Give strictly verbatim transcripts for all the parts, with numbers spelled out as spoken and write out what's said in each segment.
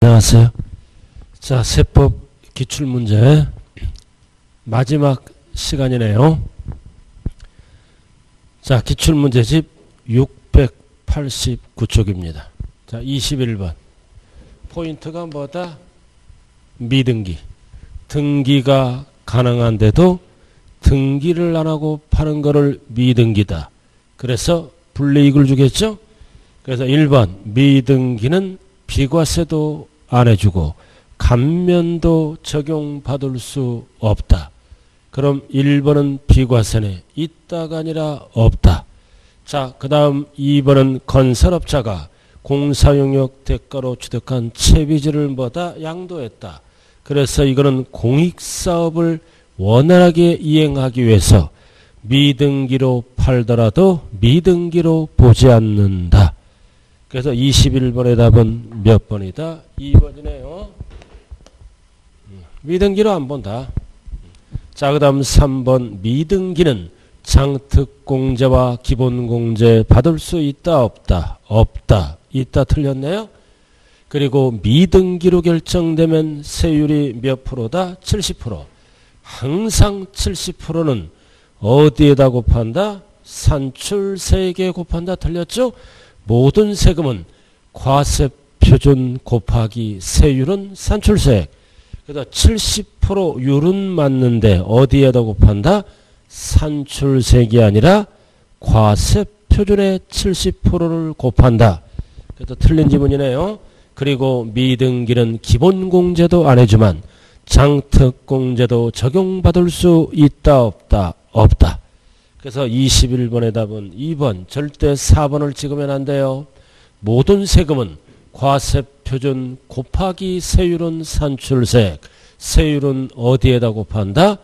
안녕하세요. 자, 세법 기출문제 마지막 시간이네요. 자, 기출문제집 육백팔십구 쪽입니다. 자, 이십일 번. 포인트가 뭐다? 미등기. 등기가 가능한데도 등기를 안 하고 파는 거를 미등기다. 그래서 불이익을 주겠죠? 그래서 일 번 미등기는 비과세도 안 해주고 감면도 적용받을 수 없다. 그럼 일 번은 비과세네. 있다가 아니라 없다. 자, 그 다음 이 번은 건설업자가 공사용역 대가로 취득한 채비지를 뭐다? 양도했다. 그래서 이거는 공익사업을 원활하게 이행하기 위해서 미등기로 팔더라도 미등기로 보지 않는다. 그래서 이십일 번의 답은 몇 번이다? 이 번이네요. 미등기로 안 본다. 자, 그 다음 삼 번. 미등기는 장특공제와 기본공제 받을 수 있다 없다? 없다. 있다 틀렸네요. 그리고 미등기로 결정되면 세율이 몇 프로다? 칠십 퍼센트. 항상 칠십 퍼센트는 어디에다 곱한다? 산출세액에 곱한다. 틀렸죠? 모든 세금은 과세표준 곱하기 세율은 산출세액. 그래서 칠십 퍼센트 율은 맞는데 어디에다 곱한다? 산출세액이 아니라 과세표준의 칠십 퍼센트를 곱한다. 그래서 틀린 지문이네요. 그리고 미등기는 기본공제도 안 해주만 장특공제도 적용받을 수 있다 없다? 없다. 그래서 이십일 번의 답은 이 번. 절대 사 번을 찍으면 안 돼요. 모든 세금은 과세표준 곱하기 세율은 산출세액. 세율은 어디에다 곱한다?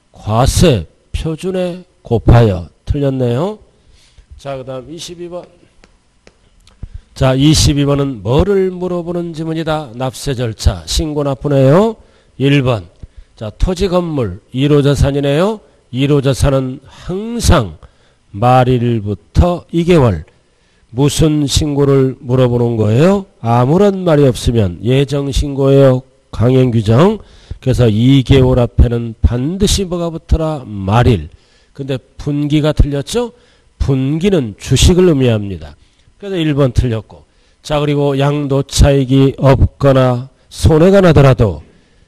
과세표준에 곱하여. 틀렸네요. 자, 그 다음 이십이 번. 자, 이십이 번은 뭐를 물어보는 지문이다? 납세 절차. 신고 납부네요. 일 번. 자, 토지 건물 일 호 자산이네요. 일 호 자산은 항상 말일부터 이 개월. 무슨 신고를 물어보는 거예요? 아무런 말이 없으면 예정신고예요. 강행규정. 그래서 이 개월 앞에는 반드시 뭐가 붙어라? 말일. 근데 분기가 틀렸죠? 분기는 주식을 의미합니다. 그래서 일 번 틀렸고. 자, 그리고 양도차익이 없거나 손해가 나더라도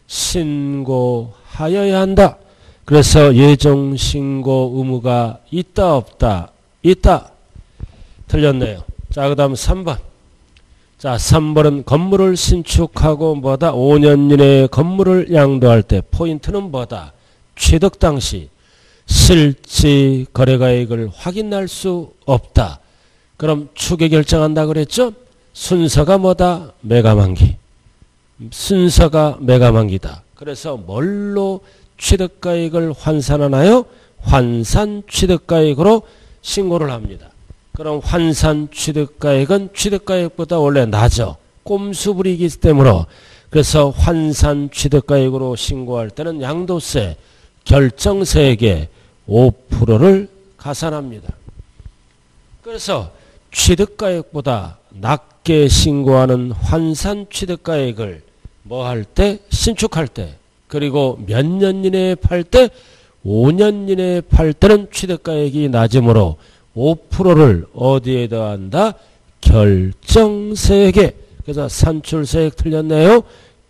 신고하여야 한다. 그래서 예정신고 의무가 있다 없다? 있다. 틀렸네요. 자, 그 다음 삼 번. 자, 삼 번은 건물을 신축하고 뭐다? 오 년 이내에 건물을 양도할 때 포인트는 뭐다? 취득 당시 실지 거래가액을 확인할 수 없다. 그럼 추계 결정한다 그랬죠? 순서가 뭐다? 매가만기. 순서가 매가만기다. 그래서 뭘로 취득가액을 환산하나요? 환산 취득가액으로 신고를 합니다. 그럼 환산 취득가액은 취득가액보다 원래 낮아. 꼼수 부리기 때문에. 그래서 환산 취득가액으로 신고할 때는 양도세, 결정세액의 오 퍼센트를 가산합니다. 그래서 취득가액보다 낮게 신고하는 환산 취득가액을 뭐 할 때? 신축할 때. 그리고 몇 년 이내에 팔 때? 오 년 이내에 팔 때는 취득가액이 낮으므로 오 퍼센트를 어디에 더한다? 결정세액에. 그래서 산출세액 틀렸네요.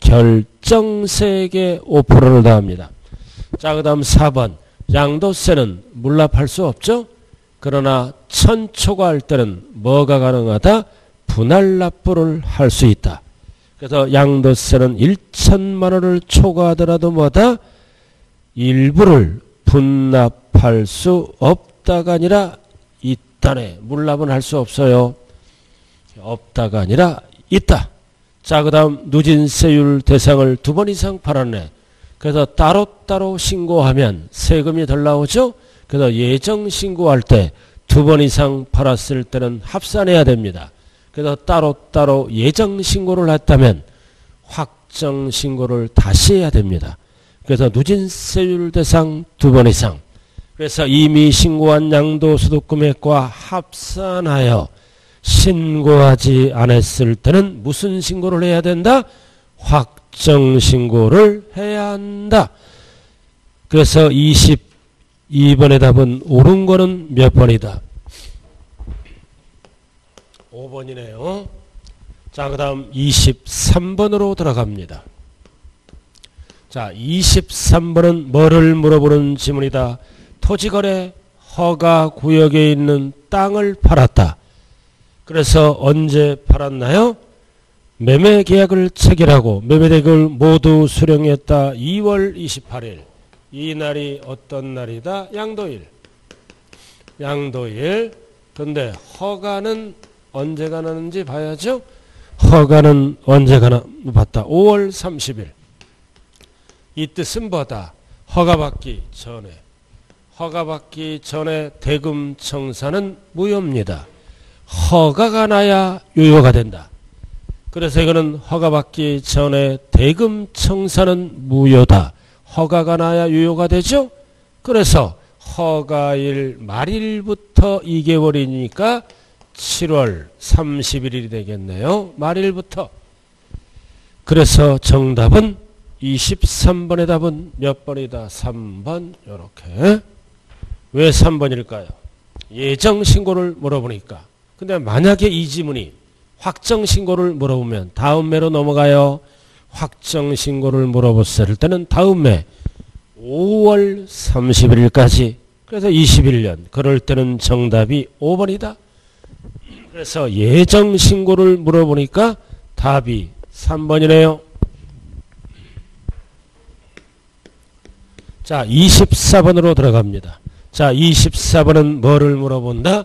결정세액에 오 퍼센트를 더합니다. 자, 그 다음 사 번. 양도세는 물납할 수 없죠? 그러나 천초과할 때는 뭐가 가능하다? 분할납부를 할 수 있다. 그래서 양도세는 천만 원을 초과하더라도 뭐다? 일부를 분납할 수 없다가 아니라 있다네. 물납은 할 수 없어요. 없다가 아니라 있다. 자, 그 다음 누진세율 대상을 두 번 이상 팔았네. 그래서 따로따로 신고하면 세금이 덜 나오죠? 그래서 예정 신고할 때 두 번 이상 팔았을 때는 합산해야 됩니다. 그래서 따로따로 예정 신고를 했다면 확정 신고를 다시 해야 됩니다. 그래서 누진세율 대상 두 번 이상. 그래서 이미 신고한 양도소득 금액과 합산하여 신고하지 않았을 때는 무슨 신고를 해야 된다? 확정신고를 해야 한다. 그래서 이십이 번의 답은 옳은 거는 몇 번이다? 오 번이네요. 자, 그 다음 이십삼 번으로 들어갑니다. 자, 이십삼 번은 뭐를 물어보는 지문이다? 토지거래 허가 구역에 있는 땅을 팔았다. 그래서 언제 팔았나요? 매매 계약을 체결하고 매매 계약을 모두 수령했다. 이월 이십팔일. 이 날이 어떤 날이다? 양도일. 양도일. 근데 허가는 언제가 나는지 봐야죠. 허가는 언제가 나 봤다. 오월 삼십일. 이 뜻은 뭐다? 허가받기 전에. 허가받기 전에 대금 청사는 무효입니다. 허가가 나야 유효가 된다. 그래서 이거는 허가받기 전에 대금 청사는 무효다. 허가가 나야 유효가 되죠. 그래서 허가일 말일부터 이 개월이니까 칠월 삼십일일이 되겠네요. 말일부터. 그래서 정답은 이십삼 번의 답은 몇 번이다? 삼 번. 요렇게. 왜 삼 번일까요? 예정신고를 물어보니까. 근데 만약에 이 지문이 확정신고를 물어보면 다음 매로 넘어가요. 확정신고를 물어봤을 때는 다음 매 오월 삼십일일까지. 그래서 이십일 년. 그럴 때는 정답이 오 번이다. 그래서 예정신고를 물어보니까 답이 삼 번이네요. 자, 이십사 번으로 들어갑니다. 자, 이십사 번은 뭐를 물어본다?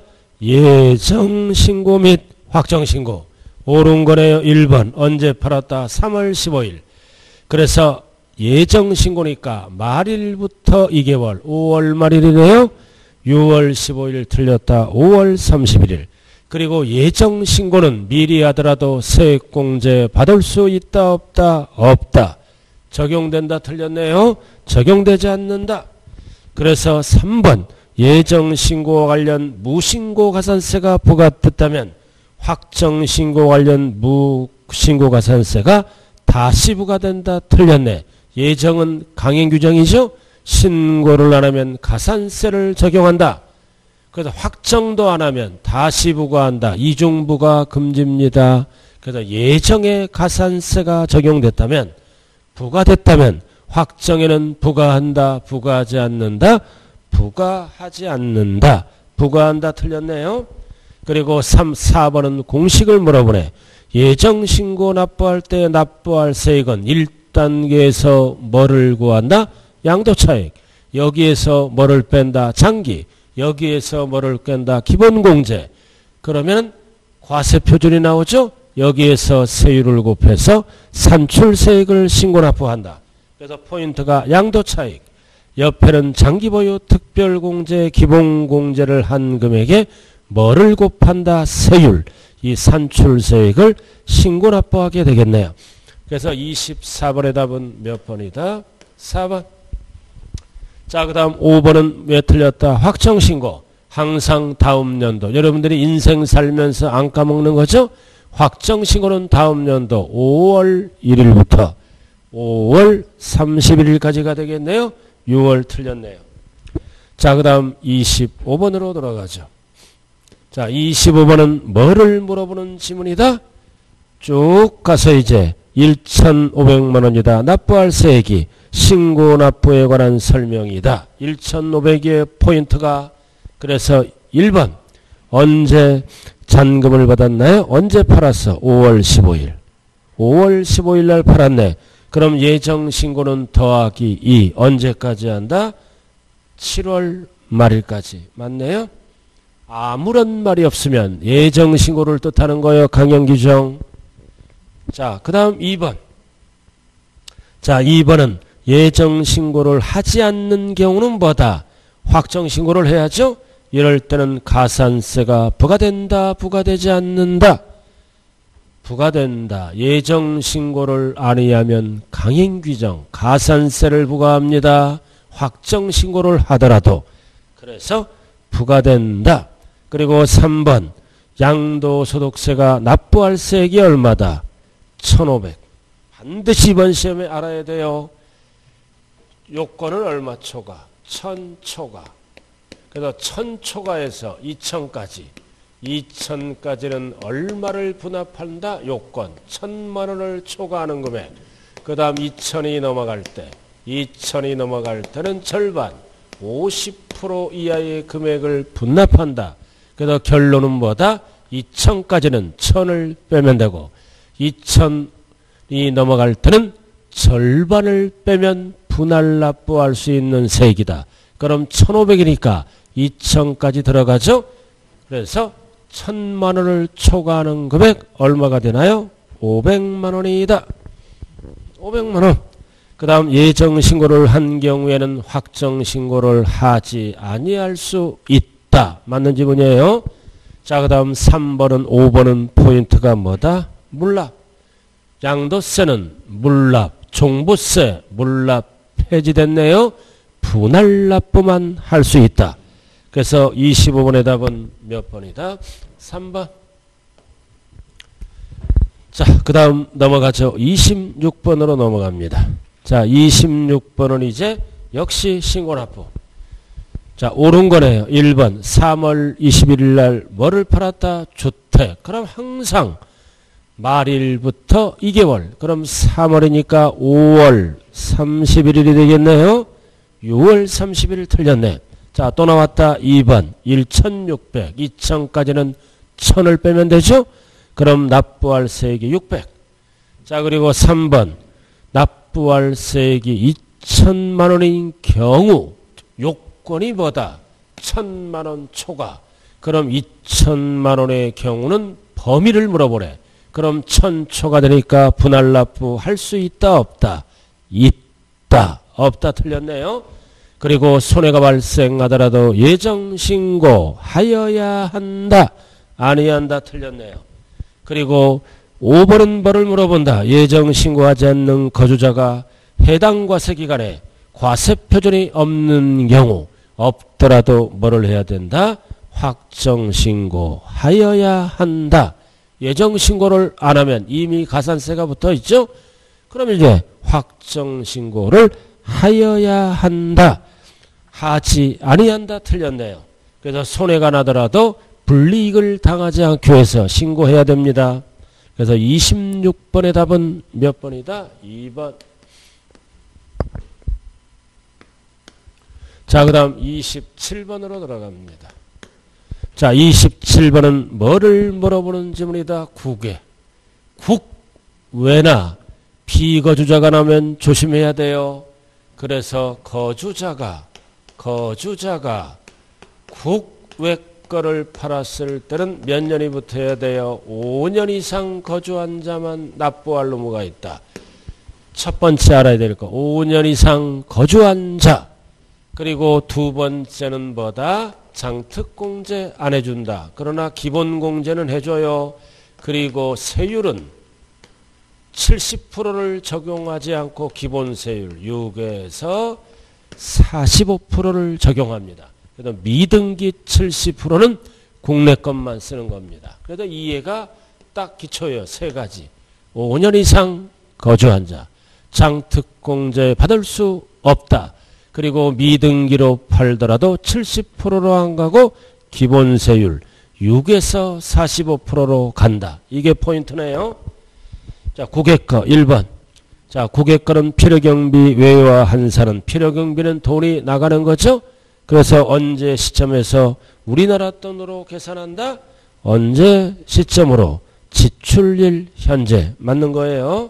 예정신고 및 확정신고. 옳은 거네요. 일 번. 언제 팔았다? 삼월 십오일. 그래서 예정신고니까 말일부터 이 개월. 오월 말일이네요. 유월 십오일 틀렸다. 오월 삼십일일. 그리고 예정신고는 미리 하더라도 세액공제 받을 수 있다 없다? 없다. 적용된다 틀렸네요. 적용되지 않는다. 그래서 삼 번 예정신고와 관련 무신고 가산세가 부과됐다면 확정신고 관련 무신고 가산세가 다시 부과된다 틀렸네. 예정은 강행규정이죠. 신고를 안 하면 가산세를 적용한다. 그래서 확정도 안 하면 다시 부과한다. 이중부과 금지입니다. 그래서 예정에 가산세가 적용됐다면 부과됐다면 확정에는 부과한다. 부과하지 않는다. 부과하지 않는다. 부과한다 틀렸네요. 그리고 삼, 사 번은 공식을 물어보네. 예정신고 납부할 때 납부할 세액은 일 단계에서 뭐를 구한다? 양도차익. 여기에서 뭐를 뺀다? 장기. 여기에서 뭐를 뺀다? 기본공제. 그러면 과세표준이 나오죠? 여기에서 세율을 곱해서 산출세액을 신고납부한다. 그래서 포인트가 양도차익. 옆에는 장기보유 특별공제 기본공제를 한 금액에 뭐를 곱한다? 세율. 이 산출세액을 신고납부하게 되겠네요. 그래서 이십사 번의 답은 몇 번이다? 사 번. 자, 그 다음 오 번은 왜 틀렸다? 확정신고. 항상 다음 연도. 여러분들이 인생 살면서 안 까먹는 거죠? 확정신고는 다음 연도 오월 일일부터 오월 삼십일일까지가 되겠네요. 유월 틀렸네요. 자, 그 다음 이십오 번으로 돌아가죠. 자, 이십오 번은 뭐를 물어보는 지문이다? 쭉 가서 이제 천오백만 원이다. 납부할 세액이 신고 납부에 관한 설명이다. 천오백의 포인트가 그래서 일 번 언제 잔금을 받았나요? 언제 팔았어? 오월 십오일. 오월 십오일 날 팔았네. 그럼 예정 신고는 더하기 이. 언제까지 한다? 칠월 말일까지. 맞네요? 아무런 말이 없으면 예정 신고를 뜻하는 거예요. 강형규정. 자, 그 다음 이 번. 자, 이 번은 예정 신고를 하지 않는 경우는 뭐다? 확정 신고를 해야죠. 이럴 때는 가산세가 부과된다, 부과되지 않는다. 부과된다. 예정 신고를 아니하면 강행규정, 가산세를 부과합니다. 확정 신고를 하더라도. 그래서 부과된다. 그리고 삼 번 양도소득세가 납부할 세액이 얼마다? 천오백. 반드시 이번 시험에 알아야 돼요. 요건은 얼마 초과? 천 초과. 그래서 천 초과에서 이천까지. 이천까지는 얼마를 분합한다? 요건. 천만 원을 초과하는 금액. 그 다음 이천이 넘어갈 때. 이천이 넘어갈 때는 절반. 오십 퍼센트 이하의 금액을 분납한다. 그래서 결론은 뭐다? 이천까지는 천을 빼면 되고 이천이 넘어갈 때는 절반을 빼면 분할 납부할 수 있는 세액이다. 그럼 천오백이니까 이천까지 들어가죠. 그래서 천만 원을 초과하는 금액 얼마가 되나요? 오백만 원이다. 오백만 원. 그 다음 예정신고를 한 경우에는 확정신고를 하지 아니할 수 있다. 맞는 지문이에요. 자, 그 다음 삼 번은 오 번은 포인트가 뭐다? 물납. 양도세는 물납, 종부세, 물납 폐지됐네요. 분할납부만 할 수 있다. 그래서 이십오 번의 답은 몇 번이다? 삼 번. 자, 그 다음 넘어가죠. 이십육 번으로 넘어갑니다. 자, 이십육 번은 이제 역시 신고납부. 자, 옳은 거네요. 일 번 삼월 이십일일 날 뭐를 팔았다? 주택. 그럼 항상 말일부터 이 개월. 그럼 삼월이니까 오월 삼십일일이 되겠네요. 유월 삼십일 틀렸네. 자, 또 나왔다. 이 번 천육백. 이천까지는 천을 빼면 되죠? 그럼 납부할 세액이 육백. 자, 그리고 삼 번 납부할 세액이 이천만 원인 경우 요건이 뭐다? 천만 원 초과. 그럼 이천만 원의 경우는 범위를 물어보래. 그럼 천 초과되니까 분할 납부 할 수 있다 없다? 있다. 없다 틀렸네요. 그리고 손해가 발생하더라도 예정신고 하여야 한다. 아니한다 틀렸네요. 그리고 오 번은 뭐를 물어본다. 예정신고하지 않는 거주자가 해당 과세기간에 과세표준이 없는 경우 없더라도 뭐를 해야 된다? 확정신고 하여야 한다. 예정신고를 안 하면 이미 가산세가 붙어 있죠? 그럼 이제 확정신고를 하여야 한다. 하지 아니한다 틀렸네요. 그래서 손해가 나더라도 불이익을 당하지 않기 위해서 신고해야 됩니다. 그래서 이십육 번의 답은 몇 번이다? 이 번. 자, 그 다음 이십칠 번으로 들어갑니다. 자, 이십칠 번은 뭐를 물어보는 질문이다? 국외. 국외나 비거주자가 나면 조심해야 돼요. 그래서 거주자가 거주자가 국외 거를 팔았을 때는 몇 년이 붙어야 돼요? 오 년 이상 거주한 자만 납부할 의무가 있다. 첫 번째 알아야 될 거 오 년 이상 거주한 자. 그리고 두 번째는 뭐다? 장특공제 안 해준다. 그러나 기본공제는 해줘요. 그리고 세율은 칠십 퍼센트를 적용하지 않고 기본세율 육에서 사십오 퍼센트를 적용합니다. 그래도 미등기 칠십 퍼센트는 국내 것만 쓰는 겁니다. 그래도 이해가 딱 기초예요. 세 가지. 오 년 이상 거주한 자. 장특공제 받을 수 없다. 그리고 미등기로 팔더라도 칠십 퍼센트로 안 가고 기본세율 육에서 사십오 퍼센트로 간다. 이게 포인트네요. 자, 고객거 일 번. 자, 고객거는 필요경비 외와 한산은 필요경비는 돈이 나가는 거죠. 그래서 언제 시점에서 우리나라 돈으로 계산한다? 언제 시점으로? 지출일 현재. 맞는 거예요.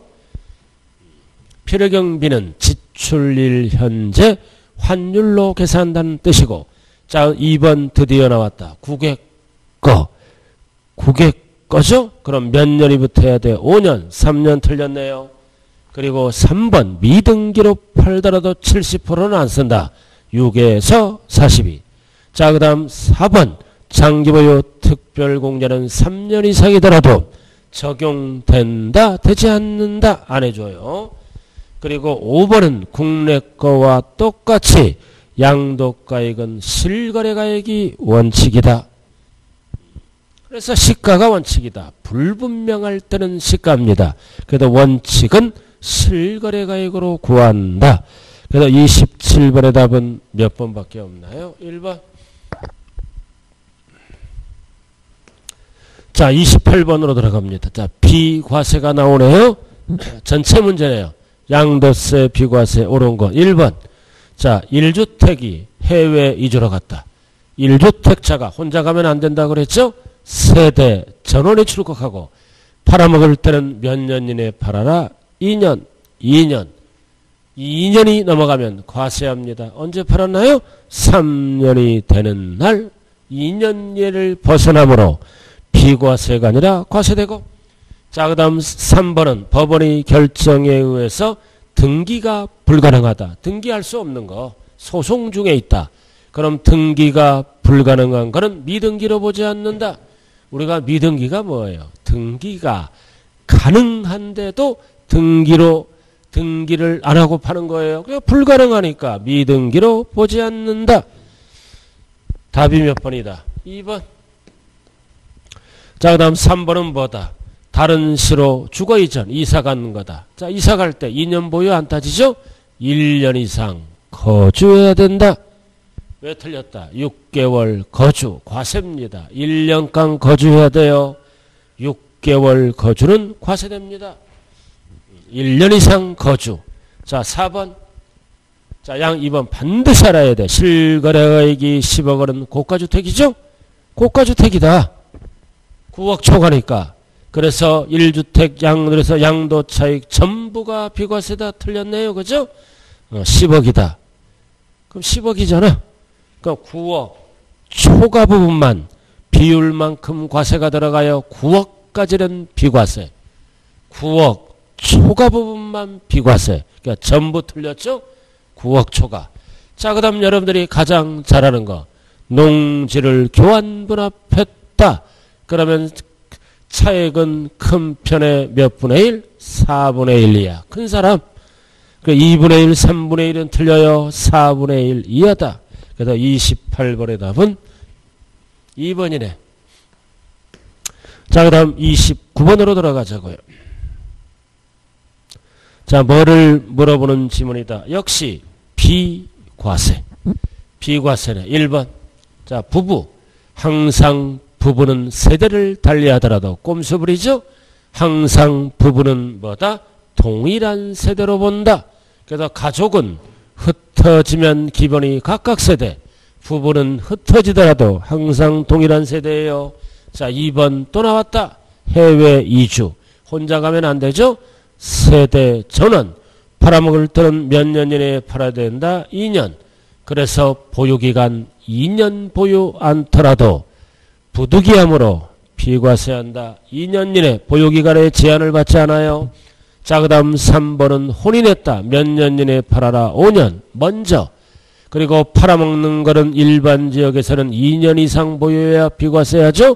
필요경비는 지출일 현재 환율로 계산한다는 뜻이고. 자, 이 번 드디어 나왔다. 고객거. 고객거죠? 그럼 몇 년이 붙어야 돼? 오 년, 삼 년 틀렸네요. 그리고 삼 번 미등기로 팔더라도 칠십 퍼센트는 안 쓴다. 육에서 사십이. 자, 그 다음 사 번 장기보유 특별공제는 삼 년 이상이더라도 적용된다, 되지 않는다, 안 해줘요. 그리고 오 번은 국내 거와 똑같이 양도가액은 실거래가액이 원칙이다. 그래서 시가가 원칙이다. 불분명할 때는 시가입니다. 그래도 원칙은 실거래가액으로 구한다. 그래서 이십칠 번의 답은 몇 번밖에 없나요? 일 번. 자, 이십팔 번으로 들어갑니다. 자, 비과세가 나오네요. 전체 문제네요. 양도세, 비과세 옳은 거 일 번. 자, 일 주택이 해외 이주로 갔다. 일 주택자가 혼자 가면 안 된다 그랬죠? 세대 전원이 출국하고 팔아먹을 때는 몇 년 이내에 팔아라? 이 년, 이 년. 이 년이 넘어가면 과세합니다. 언제 팔았나요? 삼 년이 되는 날 이 년 예를 벗어나므로 비과세가 아니라 과세되고. 자, 그 다음 삼 번은 법원의 결정에 의해서 등기가 불가능하다. 등기할 수 없는 거 소송 중에 있다. 그럼 등기가 불가능한 거는 미등기로 보지 않는다. 우리가 미등기가 뭐예요? 등기가 가능한데도 등기로 등기를 안 하고 파는 거예요. 그냥 불가능하니까 미등기로 보지 않는다. 답이 몇 번이다? 이 번. 자, 그 다음 삼 번은 뭐다? 다른 시로 주거 이전, 이사 가는 거다. 자, 이사 갈 때 이 년 보유 안 따지죠? 일 년 이상 거주해야 된다. 왜 틀렸다? 육 개월 거주, 과세입니다. 일 년간 거주해야 돼요. 육 개월 거주는 과세됩니다. 일 년 이상 거주. 자, 사 번. 자, 양 이 번 반드시 알아야 돼. 실거래가액이 십억 원은 고가주택이죠? 고가주택이다. 구억 초과니까. 그래서 일 주택 양, 그래서 양도 차익 전부가 비과세다. 틀렸네요. 그죠? 어, 십억이다. 그럼 십억이잖아. 그럼 구억 초과 부분만 비율만큼 과세가 들어가요. 구억까지는 비과세. 구억 초과 부분만 비과세. 그러니까 전부 틀렸죠? 구억 초과. 자, 그 다음 여러분들이 가장 잘하는 거. 농지를 교환분합했다. 그러면 차액은 큰 편의 몇 분의 일? 사분의 일이야. 큰 사람. 그 이분의 일, 삼분의 일은 틀려요. 사분의 일 이하다. 그래서 이십팔 번의 답은 이 번이네. 자, 그 다음 이십구 번으로 들어가자고요. 자, 뭐를 물어보는 지문이다. 역시 비과세. 비과세네. 일 번. 자, 부부. 항상 부부는 세대를 달리하더라도 꼼수 부리죠. 항상 부부는 뭐다? 동일한 세대로 본다. 그래서 가족은 흩어지면 기본이 각각 세대. 부부는 흩어지더라도 항상 동일한 세대예요. 자, 이 번 또 나왔다. 해외 이주. 혼자 가면 안 되죠. 세대 전원. 팔아먹을 때는 몇 년 이내에 팔아야 된다? 이 년. 그래서 보유기간 이 년 보유 않더라도 부득이함으로 비과세한다. 이 년 이내 보유기간에 제한을 받지 않아요. 자, 그 다음 삼 번은 혼인했다. 몇 년 이내에 팔아라. 오 년. 먼저. 그리고 팔아먹는 거는 일반 지역에서는 이 년 이상 보유해야 비과세하죠.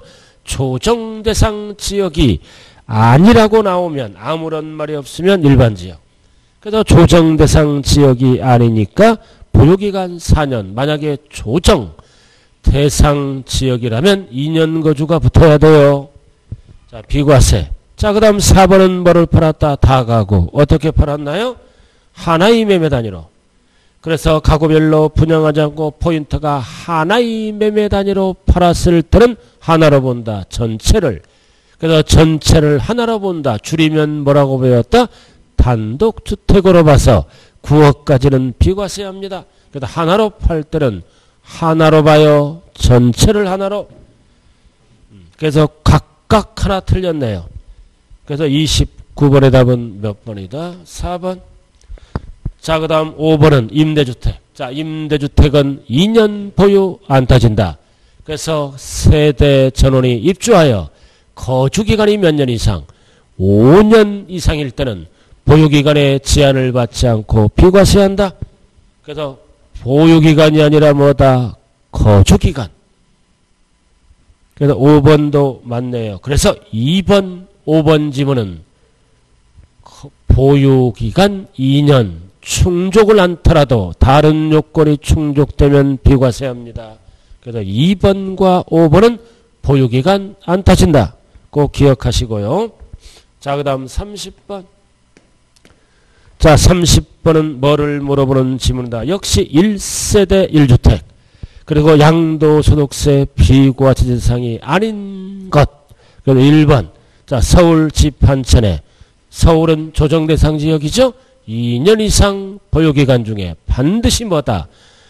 조정대상 지역이 아니라고 나오면 아무런 말이 없으면 일반 지역. 그래서 조정대상 지역이 아니니까 보유기간 사 년. 만약에 조정 대상 지역이라면 이 년 거주가 붙어야 돼요. 자, 비과세. 자, 그 다음 사 번은 뭐를 팔았다? 다가구. 어떻게 팔았나요? 하나의 매매 단위로. 그래서 가구별로 분양하지 않고 포인트가 하나의 매매 단위로 팔았을 때는 하나로 본다. 전체를. 그래서 전체를 하나로 본다. 줄이면 뭐라고 배웠다? 단독주택으로 봐서 구억까지는 비과세합니다. 그래서 하나로 팔 때는 하나로 봐요. 전체를 하나로. 그래서 각각 하나 틀렸네요. 그래서 이십구 번의 답은 몇 번이다? 사 번. 자, 그 다음 오 번은 임대주택. 자, 임대주택은 이 년 보유 안 따진다. 그래서 세대 전원이 입주하여 거주기간이 몇 년 이상? 오 년 이상일 때는 보유기간에 제한을 받지 않고 비과세한다. 그래서 보유기간이 아니라 뭐다? 거주기간. 그래서 오 번도 맞네요. 그래서 이 번, 오 번 지문은 보유기간 이 년 충족을 않더라도 다른 요건이 충족되면 비과세합니다. 그래서 이 번과 오 번은 보유기간 안 따진다. 꼭 기억하시고요. 자, 그 다음 삼십 번. 자, 삼십 번은 뭐를 물어보는 지문이다. 역시 일 세대 일 주택. 그리고 양도소득세 비과세대상이 아닌 것. 그래서 일 번. 자, 서울 집 한 채네. 서울은 조정대상 지역이죠. 이 년 이상 보유기간 중에 반드시 뭐다.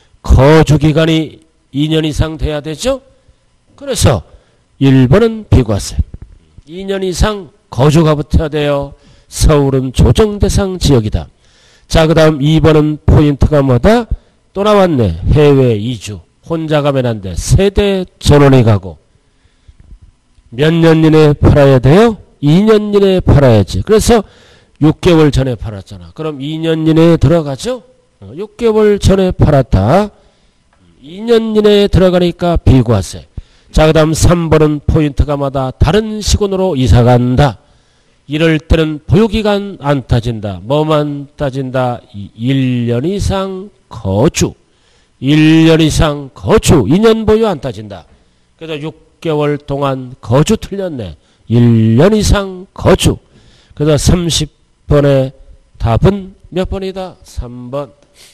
거주기간이 이 년 이상 돼야 되죠. 그래서 일 번은 비과세. 이 년 이상 거주가 붙어야 돼요. 서울은 조정대상 지역이다. 자, 그 다음 이 번은 포인트가 뭐다? 또 나왔네. 해외 이주. 혼자 가면 안 돼. 세대 전원이 가고. 몇 년 이내에 팔아야 돼요? 이 년 이내에 팔아야지. 그래서 육 개월 전에 팔았잖아. 그럼 이 년 이내에 들어가죠? 육 개월 전에 팔았다. 이 년 이내에 들어가니까 비과세. 자, 그 다음 삼 번은 포인트가 마다 다른 시군으로 이사간다. 이럴 때는 보유기간 안 따진다. 뭐만 따진다? 일 년 이상 거주. 일 년 이상 거주. 이 년 보유 안 따진다. 그래서 육 개월 동안 거주 틀렸네. 일 년 이상 거주. 그래서 삼십 번의 답은 몇 번이다? 삼 번.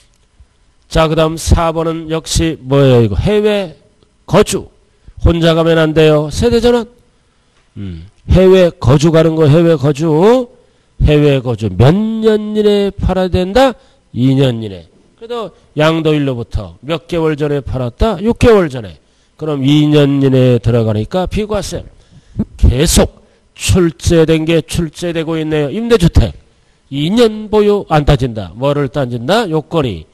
자, 그 다음 사 번은 역시 뭐예요? 이거 해외 거주. 혼자 가면 안 돼요. 세대전환. 음, 해외 거주 가는 거 해외 거주. 해외 거주 몇 년 이내에 팔아야 된다? 이 년 이내. 그래도 양도일로부터 몇 개월 전에 팔았다? 육 개월 전에. 그럼 이 년 이내에 들어가니까 비과세. 계속 출제된 게 출제되고 있네요. 임대주택. 이 년 보유 안 따진다. 뭐를 따진다? 요건이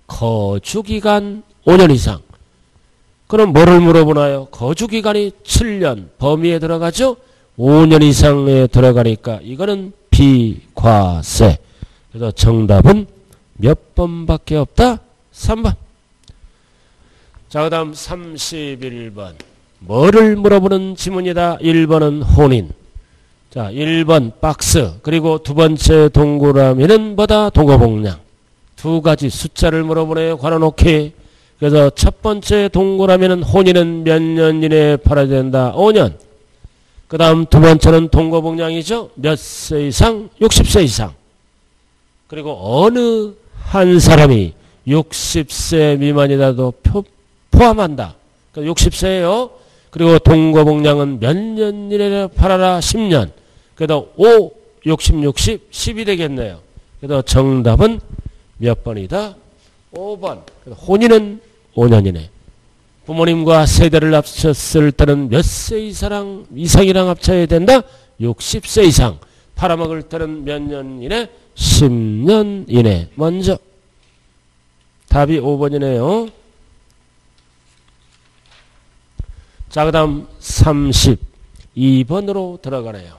거주기간 오 년 이상. 그럼 뭐를 물어보나요? 거주기간이 칠 년 범위에 들어가죠? 오 년 이상에 들어가니까 이거는 비과세. 그래서 정답은 몇 번밖에 없다? 삼 번. 자, 그 다음 삼십일 번. 뭐를 물어보는 지문이다? 일 번은 혼인. 자, 일 번 박스. 그리고 두 번째 동그라미는 뭐다? 동거복량. 두 가지 숫자를 물어보네요. 관아놓기. 그래서 첫 번째 동그라미는 혼인은 몇 년 이내에 팔아야 된다? 오 년. 그 다음 두 번째는 동거복량이죠. 몇 세 이상? 육십 세 이상. 그리고 어느 한 사람이 육십 세 미만이라도 표, 포함한다. 그러니까 육십 세예요. 그리고 동거복량은 몇 년 이내에 팔아라? 십 년. 그래도 오, 육십, 육십, 십이 되겠네요. 그래서 정답은 몇 번이다? 오 번. 혼인은 오 년 이내. 부모님과 세대를 합쳤을 때는 몇 세 이상, 이상이랑 합쳐야 된다? 육십 세 이상. 팔아먹을 때는 몇 년 이내? 십 년 이내. 먼저. 답이 오 번이네요. 자, 그 다음 삼십이 번으로 들어가네요.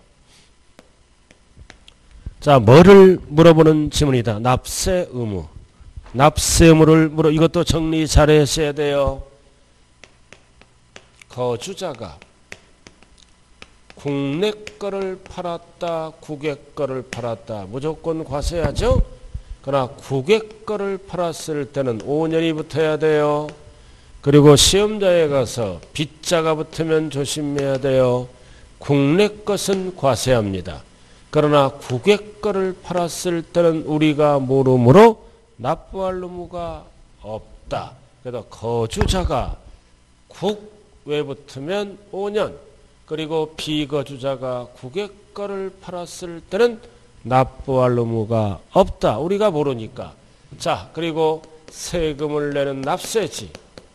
자, 뭐를 물어보는 지문이다. 납세 의무. 납세 의무를 물어, 이것도 정리 잘 했어야 돼요. 거주자가 국내 거를 팔았다, 국외 거를 팔았다. 무조건 과세하죠? 그러나 국외 거를 팔았을 때는 오 년이 붙어야 돼요. 그리고 시험자에 가서 빗자가 붙으면 조심해야 돼요. 국내 것은 과세합니다. 그러나 국외 거를 팔았을 때는 우리가 모르므로 납부할 의무가 없다. 그래서 거주자가 국외 붙으면 오 년, 그리고 비거주자가 국외 거를 팔았을 때는 납부할 의무가 없다. 우리가 모르니까. 자, 그리고 세금을 내는 납세지.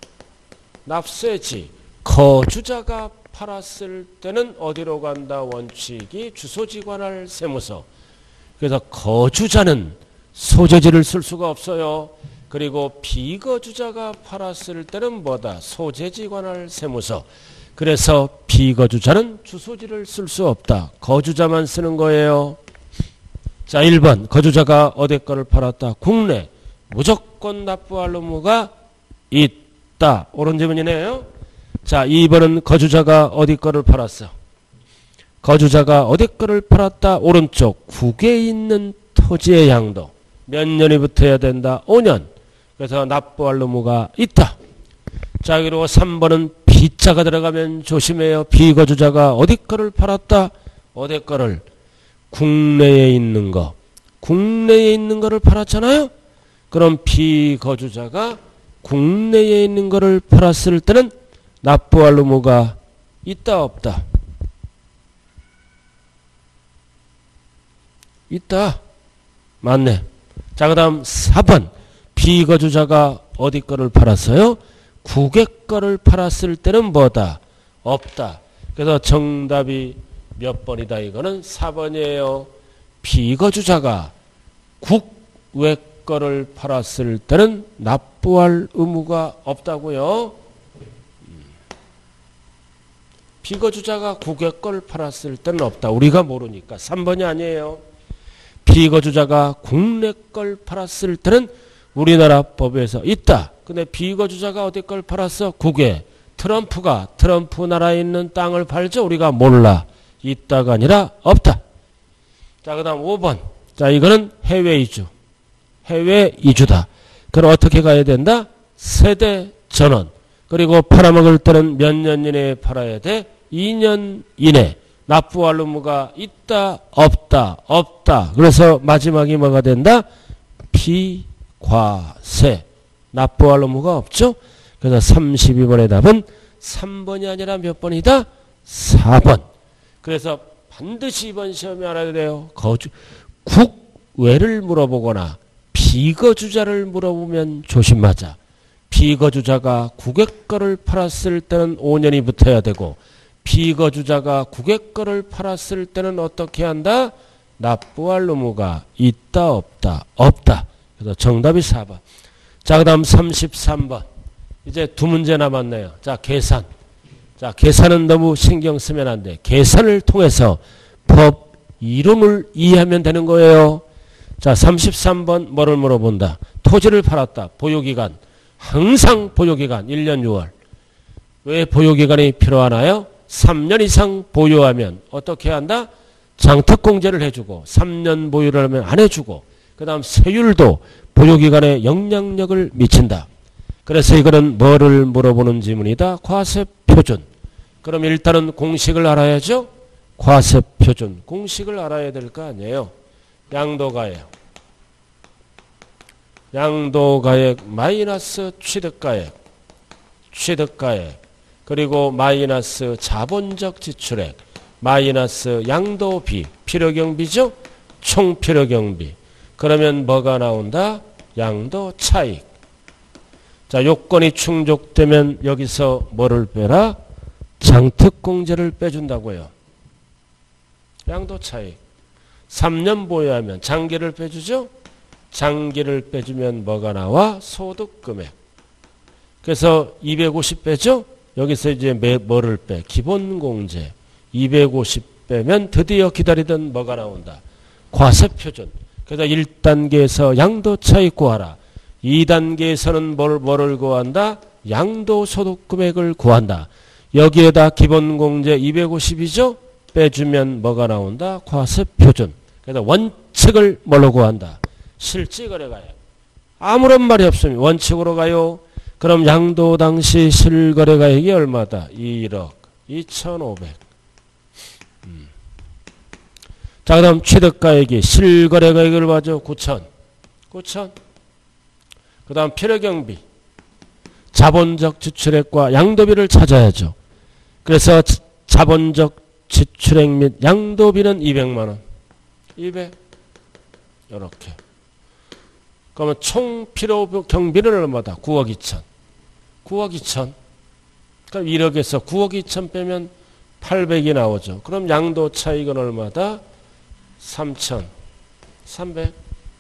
납세지. 거주자가 팔았을 때는 어디로 간다? 원칙이 주소지 관할 세무서. 그래서 거주자는 소재지를 쓸 수가 없어요. 그리고 비거주자가 팔았을 때는 뭐다? 소재지 관할 세무서. 그래서 비거주자는 주소지를 쓸 수 없다. 거주자만 쓰는 거예요. 자, 일 번 거주자가 어디 거를 팔았다? 국내. 무조건 납부할 의무가 있다. 옳은 질문이네요. 자, 이 번은 거주자가 어디 거를 팔았어? 거주자가 어디 거를 팔았다? 오른쪽. 국외에 있는 토지의 양도. 몇 년이 붙어야 된다? 오 년. 그래서 납부할 의무가 있다. 자, 그리고 삼 번은 비자가 들어가면 조심해요. 비거주자가 어디 거를 팔았다? 어디 거를? 국내에 있는 거. 국내에 있는 거를 팔았잖아요. 그럼 비거주자가 국내에 있는 거를 팔았을 때는 납부할 의무가 있다 없다? 있다. 맞네. 자, 그 다음 사 번. 비거주자가 어디 거를 팔았어요? 국외 거를 팔았을 때는 뭐다? 없다. 그래서 정답이 몇 번이다? 이거는 사 번이에요. 비거주자가 국외 거를 팔았을 때는 납부할 의무가 없다고요. 비거주자가 국외 거를 팔았을 때는 없다. 우리가 모르니까 삼 번이 아니에요. 비거주자가 국내 걸 팔았을 때는 우리나라 법에서 있다. 근데 비거주자가 어디 걸 팔았어? 국외. 트럼프가 트럼프 나라에 있는 땅을 팔죠? 우리가 몰라. 있다가 아니라 없다. 자, 그 다음 오 번. 자, 이거는 해외 이주. 해외 이주다. 그럼 어떻게 가야 된다? 세대 전원. 그리고 팔아먹을 때는 몇 년 이내에 팔아야 돼? 이 년 이내. 납부할 의무가 있다, 없다, 없다. 그래서 마지막이 뭐가 된다? 비과세. 납부할 의무가 없죠? 그래서 삼십이 번의 답은 삼 번이 아니라 몇 번이다? 사 번. 그래서 반드시 이번 시험에 알아야 돼요. 거주, 국외를 물어보거나 비거주자를 물어보면 조심하자. 비거주자가 국외 거를 팔았을 때는 오 년이 붙어야 되고, 비거주자가 국외 거를 팔았을 때는 어떻게 한다? 납부할 의무가 있다 없다? 없다. 그래서 정답이 사 번. 자, 그 다음 삼십삼 번. 이제 두 문제 남았네요. 자, 계산. 자, 계산은 너무 신경 쓰면 안 돼. 계산을 통해서 법 이론을 이해하면 되는 거예요. 자, 삼십삼 번 뭐를 물어본다? 토지를 팔았다. 보유기간. 항상 보유기간 일 년 유 월. 왜 보유기간이 필요하나요? 삼 년 이상 보유하면 어떻게 한다? 장특공제를 해주고, 삼 년 보유를 하면 안 해주고, 그 다음 세율도 보유기간에 영향력을 미친다. 그래서 이거는 뭐를 물어보는 지문이다? 과세표준. 그럼 일단은 공식을 알아야죠? 과세표준. 공식을 알아야 될 거 아니에요? 양도가액. 양도가액 마이너스 취득가액. 취득가액. 그리고 마이너스 자본적 지출액, 마이너스 양도비, 필요경비죠? 총 필요경비. 그러면 뭐가 나온다? 양도 차익. 자, 요건이 충족되면 여기서 뭐를 빼라? 장특공제를 빼준다고요. 양도 차익. 삼 년 보유하면 장기를 빼주죠? 장기를 빼주면 뭐가 나와? 소득금액. 그래서 이백오십 빼죠? 여기서 이제 뭐를 빼? 기본공제. 이백오십 빼면 드디어 기다리던 뭐가 나온다? 과세표준. 그래서 일 단계에서 양도차익 구하라. 이 단계에서는 뭘, 뭐를 구한다? 양도소득금액을 구한다. 여기에다 기본공제 이백오십이죠? 빼주면 뭐가 나온다? 과세표준. 그래서 원칙을 뭘로 구한다? 실지거래가액. 아무런 말이 없으면 원칙으로 가요. 그럼 양도 당시 실거래가액이 얼마다? 일억 이천오백. 음. 자, 그 다음 취득가액이 실거래가액을 봐줘. 구천. 구천. 그 다음 필요경비. 자본적 지출액과 양도비를 찾아야죠. 그래서 자본적 지출액 및 양도비는 이백만 원. 이백. 요렇게. 그러면 총 필요경비는 얼마다? 구억 이천. 구억 이천. 그럼 일억에서 구억 이천 빼면 팔백이 나오죠. 그럼 양도 차익은 얼마다? 삼천. 삼백.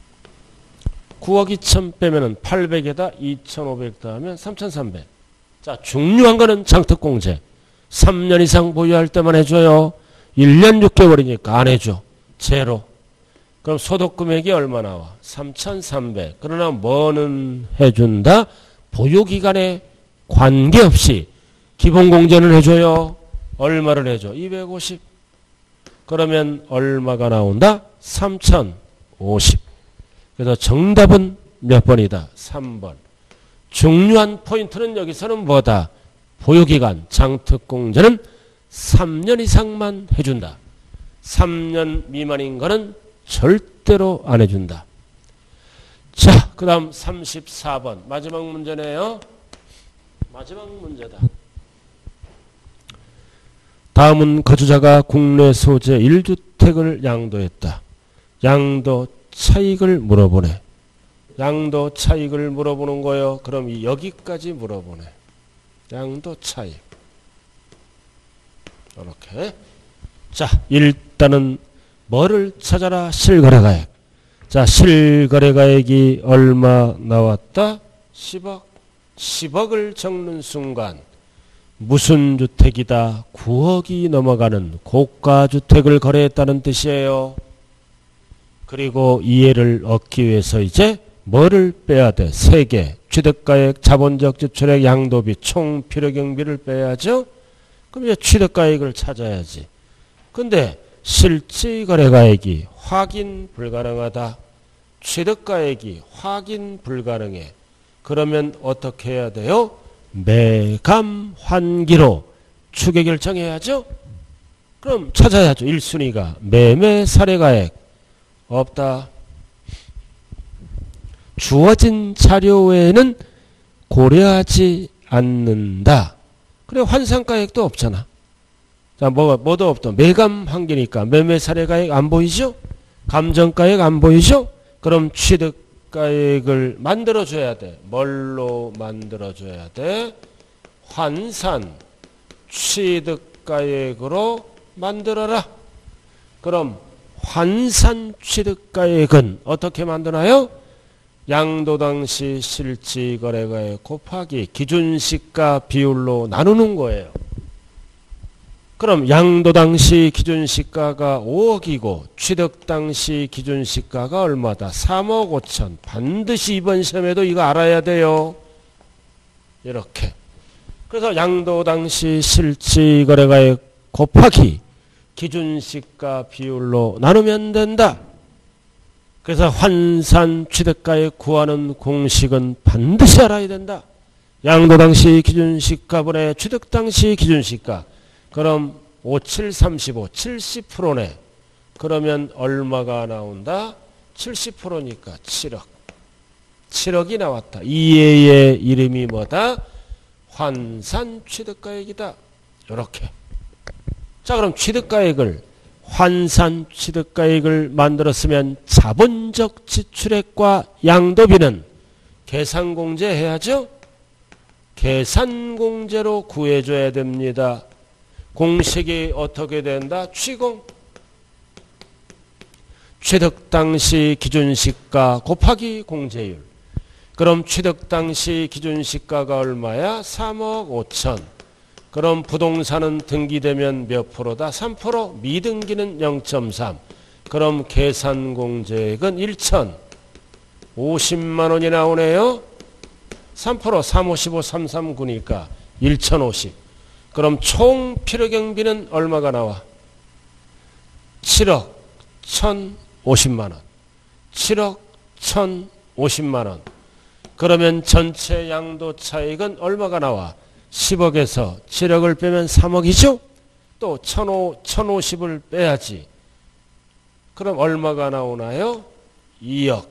구억 이천 빼면은 팔백에다 이천오백 더하면 삼천삼백. 자, 중요한 거는 장특공제. 삼 년 이상 보유할 때만 해줘요. 일 년 육 개월이니까 안 해줘. 제로. 그럼 소득금액이 얼마 나와? 삼천삼백. 그러나 뭐는 해준다? 보유기간에 관계없이 기본공제는 해줘요. 얼마를 해줘? 이백오십. 그러면 얼마가 나온다? 삼천오십. 그래서 정답은 몇 번이다? 삼 번. 중요한 포인트는 여기서는 뭐다? 보유기간, 장특공제는 삼 년 이상만 해준다. 삼 년 미만인 거는 절대 절대로 안 해준다. 자, 그 다음 삼십사 번 마지막 문제네요. 마지막 문제다. 다음은 거주자가 국내 소재 일 주택을 양도했다. 양도 차익을 물어보네. 양도 차익을 물어보는 거요. 그럼 여기까지 물어보네. 양도 차익. 이렇게. 자, 일단은 뭐를 찾아라? 실거래가액. 자, 실거래가액이 얼마 나왔다? 십억. 십억을 적는 순간 무슨 주택이다? 구억이 넘어가는 고가주택을 거래했다는 뜻이에요. 그리고 이해를 얻기 위해서 이제 뭐를 빼야 돼? 세 개. 취득가액, 자본적 지출액, 양도비, 총 필요경비를 빼야죠. 그럼 이제 취득가액을 찾아야지. 근데 실질거래가액이 확인 불가능하다. 취득가액이 확인 불가능해. 그러면 어떻게 해야 돼요? 매감 환기로 추계 결정해야죠. 그럼 찾아야죠. 일 순위가 매매 사례가액 없다. 주어진 자료 외에는 고려하지 않는다. 그래, 환상가액도 없잖아. 자, 뭐가 뭐도 없다. 매감 환기니까 매매 사례가액 안 보이죠? 감정가액 안 보이죠? 그럼 취득가액을 만들어줘야 돼. 뭘로 만들어줘야 돼? 환산 취득가액으로 만들어라. 그럼 환산 취득가액은 어떻게 만드나요? 양도 당시 실질거래가액 곱하기 기준시가 비율로 나누는 거예요. 그럼 양도 당시 기준시가가 오억이고 취득 당시 기준시가가 얼마다? 삼억 오천. 반드시 이번 시험에도 이거 알아야 돼요. 이렇게. 그래서 양도 당시 실질거래가액 곱하기 기준시가 비율로 나누면 된다. 그래서 환산 취득가액 구하는 공식은 반드시 알아야 된다. 양도 당시 기준시가분의 취득 당시 기준시가. 그럼 오칠 삼십오, 칠십 퍼센트네. 그러면 얼마가 나온다? 칠십 퍼센트니까 칠억. 칠억이 나왔다. 이해의 이름이 뭐다? 환산 취득가액이다. 이렇게. 자, 그럼 취득가액을 환산 취득가액을 만들었으면 자본적 지출액과 양도비는 계산공제 해야죠. 계산공제로 구해줘야 됩니다. 공식이 어떻게 된다? 취공. 취득 당시 기준시가 곱하기 공제율. 그럼 취득 당시 기준시가가 얼마야? 삼억 오천. 그럼 부동산은 등기되면 몇 프로다? 삼 퍼센트. 미등기는 영 점 삼. 그럼 계산공제액은 일천 오십만 원이 나오네요. 삼 퍼센트. 삼백오십오, 삼백삼십구니까 천오십. 그럼 총 필요경비는 얼마가 나와? 칠억 천오십만 원. 칠억 천오십만 원. 그러면 전체 양도 차익은 얼마가 나와? 십억에서 칠억을 빼면 삼억이죠? 또 천오십을 빼야지. 그럼 얼마가 나오나요? 이억.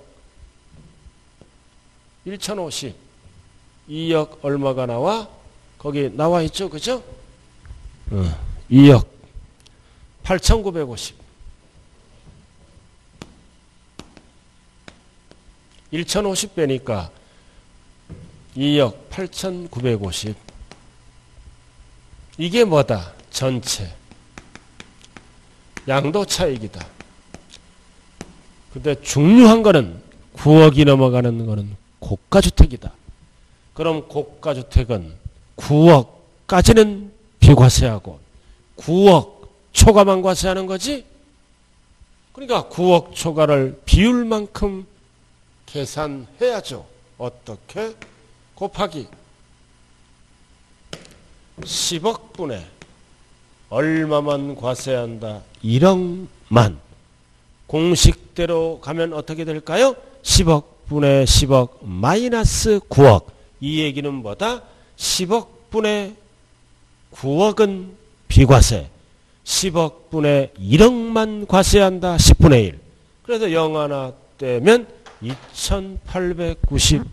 천오십. 이억 얼마가 나와? 거기 나와 있죠? 그죠? 어, 이억 팔천구백오십. 천오십 빼니까 이억 팔천구백오십. 이게 뭐다? 전체 양도 차익이다. 근데 중요한 거는 구억이 넘어가는 거는 고가주택이다. 그럼 고가주택은 구억까지는 비과세하고 구억 초과만 과세하는 거지? 그러니까 구억 초과를 비율만큼 계산해야죠. 어떻게? 곱하기 십억분에 얼마만 과세한다? 일억만. 공식대로 가면 어떻게 될까요? 십억분의 십억 마이너스 구억. 이 얘기는 뭐다? 십억분의 구억은 비과세. 십억분의 일억만 과세한다. 십분의 일. 그래서 영 하나 떼면 이천팔백구십,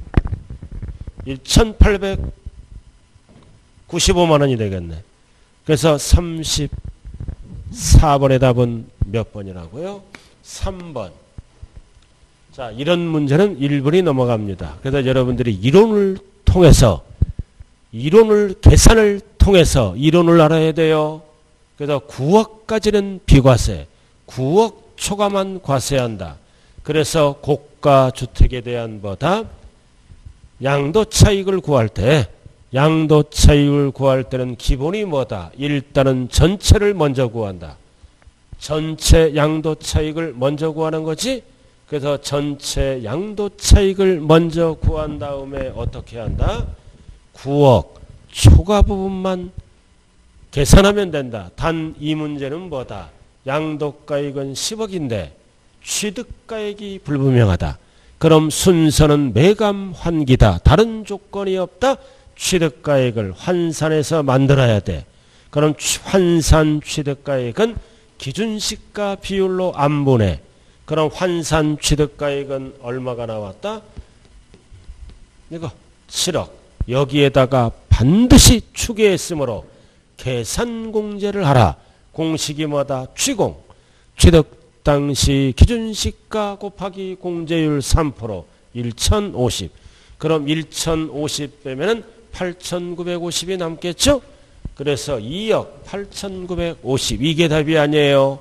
이천팔백구십오만 원이 되겠네. 그래서 삼십사 번의 답은 몇 번이라고요? 삼 번. 자, 이런 문제는 일 분이 넘어갑니다. 그래서 여러분들이 이론을 통해서, 이론을, 계산을 통해서 이론을 알아야 돼요. 그래서 구억까지는 비과세, 구억 초과만 과세한다. 그래서 고가 주택에 대한 보다 양도 차익을 구할 때, 양도 차익을 구할 때는 기본이 뭐다? 일단은 전체를 먼저 구한다. 전체 양도 차익을 먼저 구하는 거지. 그래서 전체 양도 차익을 먼저 구한 다음에 어떻게 한다? 구억 초과 부분만 계산하면 된다. 단 이 문제는 뭐다? 양도가액은 십억인데 취득가액이 불분명하다. 그럼 순서는 매감 환기다. 다른 조건이 없다. 취득가액을 환산해서 만들어야 돼. 그럼 환산 취득가액은 기준시가 비율로 안분해. 그럼 환산 취득가액은 얼마가 나왔다? 이거 칠억. 여기에다가 반드시 추계했으므로 계산공제를 하라. 공식이 뭐다? 취공. 취득 당시 기준시가 곱하기 공제율 삼 퍼센트 천오십. 그럼 천오십 빼면은 팔천구백오십이 남겠죠? 그래서 이억 팔천구백오십. 이게 답이 아니에요.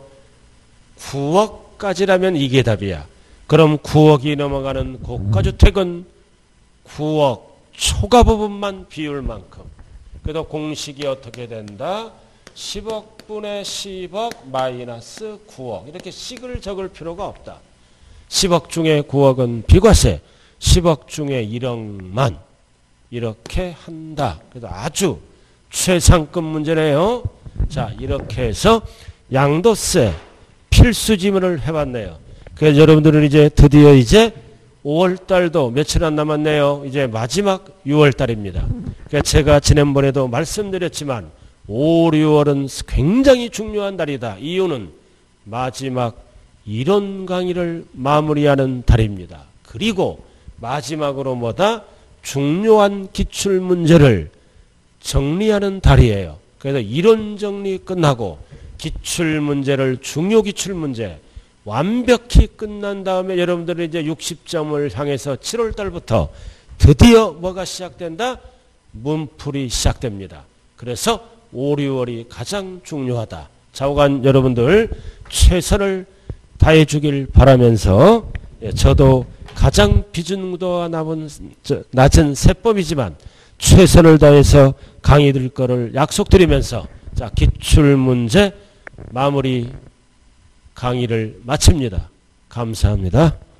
구억까지라면 이게 답이야. 그럼 구억이 넘어가는 고가주택은 구억 초과 부분만 비울 만큼. 그래서 공식이 어떻게 된다? 십억분의 십억 마이너스 구억. 이렇게 식을 적을 필요가 없다. 십억 중에 구억은 비과세, 십억 중에 일억만 이렇게 한다. 그래서 아주 최상급 문제네요. 자, 이렇게 해서 양도세 필수 지문을 해봤네요. 그래서 여러분들은 이제 드디어 이제 오월달도 며칠 안 남았네요. 이제 마지막 유월달입니다. 그러니까 제가 지난번에도 말씀드렸지만 오, 유월은 굉장히 중요한 달이다. 이유는 마지막 이론 강의를 마무리하는 달입니다. 그리고 마지막으로 뭐다? 중요한 기출문제를 정리하는 달이에요. 그래서 이론 정리 끝나고 기출문제를, 중요 기출문제 완벽히 끝난 다음에 여러분들은 이제 육십 점을 향해서 칠월달부터 드디어 뭐가 시작된다? 문풀이 시작됩니다. 그래서 오, 유월이 가장 중요하다. 좌우간 여러분들 최선을 다해 주길 바라면서, 저도 가장 비중도가 낮은 세법이지만 최선을 다해서 강의 드릴 거를 약속드리면서, 자, 기출문제 마무리 강의를 마칩니다. 감사합니다.